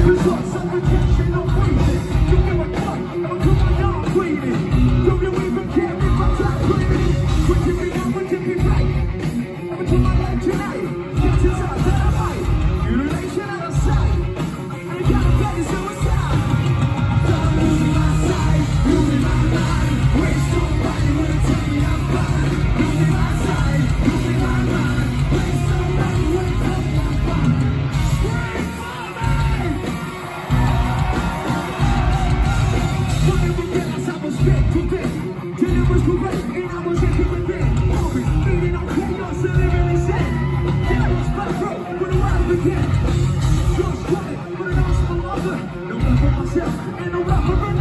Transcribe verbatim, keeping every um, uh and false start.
Results of rejection, no breathing. Don't give a fuck, I'ma come on down breathing. Don't you even care if I try breathing. Would you be wrong, would you be right? I'ma do my life tonight. Chances are that I might. Mutilation out of sight. I ain't got a better suicide. So I'm losing my sight, losing my mind. Waste somebody wanna tell me I'm fine. Losing my sight, losing my mind. Waste somebody wanna tell me I'm fine. Scream for me! Whatever else I was fit to be. Till it was correct and I was into it then. Always eating on chaos and living in sin. Yeah, I was my throat when the ride began. Just quiet, but I lost my mother. No love for myself and no love for another.